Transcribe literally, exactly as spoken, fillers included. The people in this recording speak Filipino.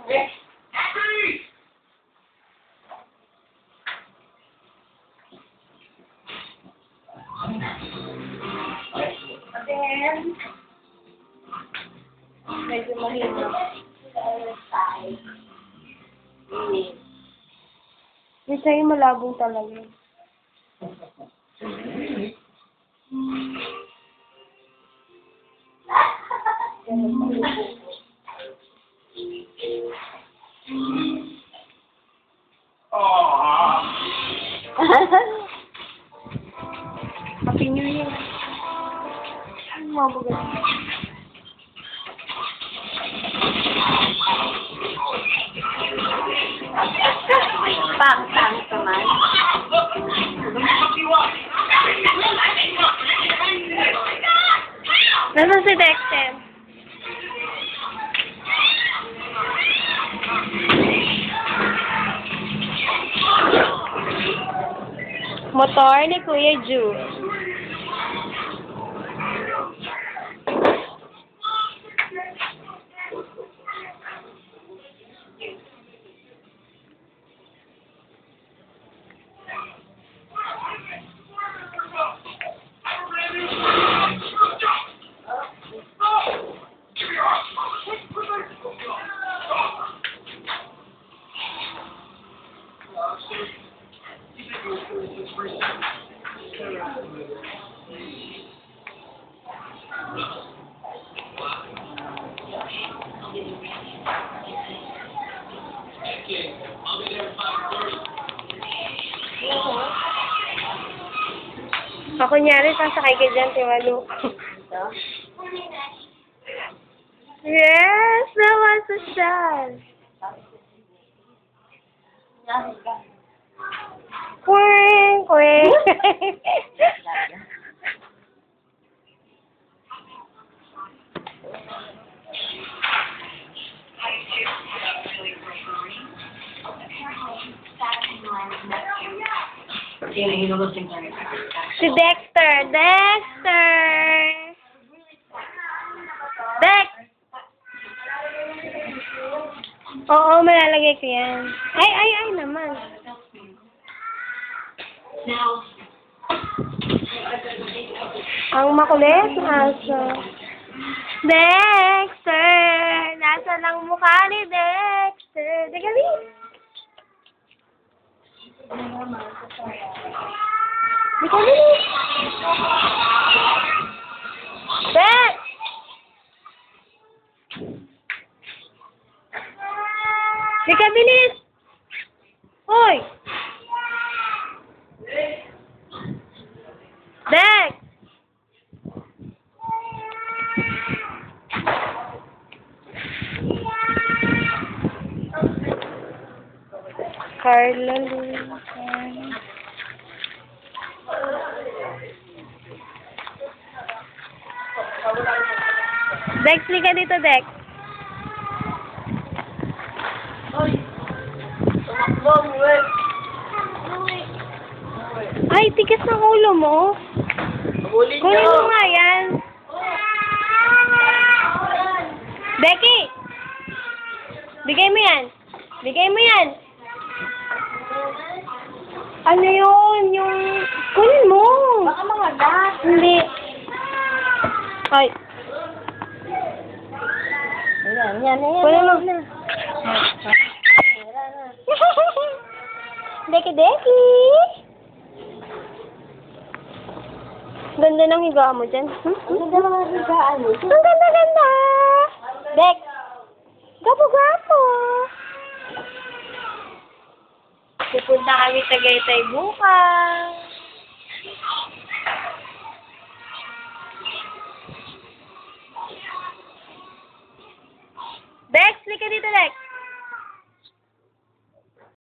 Again. Medyo mahirap. Yung sa'yo malabong talaga. Happy New Year. Ano mga bagat? Pang-pang naman. Nasaan si Dexter? Motor ni Kuya Ju. Ako nyari, sasakay ka dyan, Tiwalu. Yes! Naman sa siyan! Kweng! Kweng! Si Dexter! Dexter! Dex! Oo, malalagay ko yan. Ay, ay, ay naman. Ang makulit, aso. Dexter! Nasa lang mukha ni Dexter? Degali! Degali! Dex! Dika, bilis! Hoy! Dex! Carla Luna. Dex, lika dito, Dex. Ay, tigas ng ulo mo. Kunin mo nga yan. Becky! Bigay mo yan. Bigay mo yan. Ano yun? Yung... Kunin mo. Baka mga gas. Hindi. Ay. Yan, yan, yan. Kunin mo. Deki, Deki. Ganda ng higaan mo dyan. Hmm? Ang ganda ng higaan mo. Ang ganda, ganda. Dek. Gapo-gapo. Pupunta kami Tagaytay bukas. Dex, lika dito, Dex.